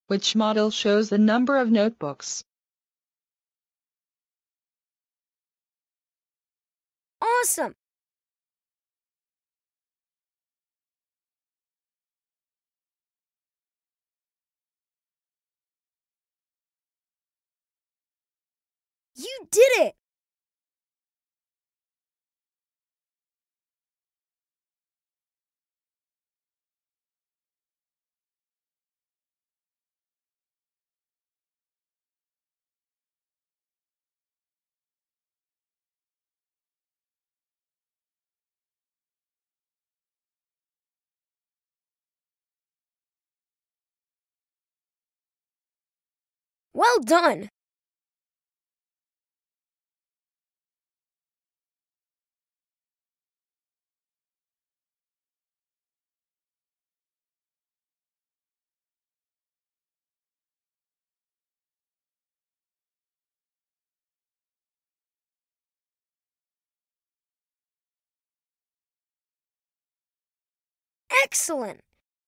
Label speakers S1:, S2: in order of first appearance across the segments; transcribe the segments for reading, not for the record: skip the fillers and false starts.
S1: Which model shows the number of notebooks?
S2: Awesome! You did it! Well done! Excellent!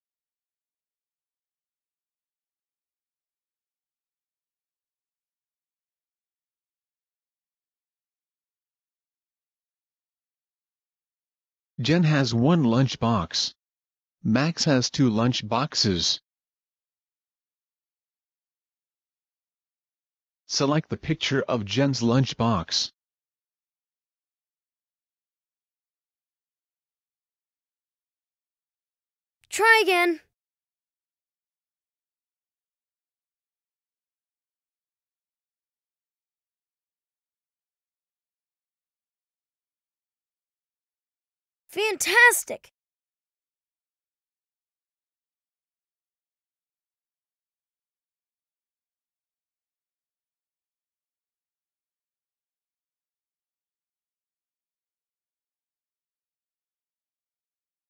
S3: Jen has one lunchbox. Max has two lunch boxes. Select the picture of Jen's lunchbox.
S2: Try again. Fantastic!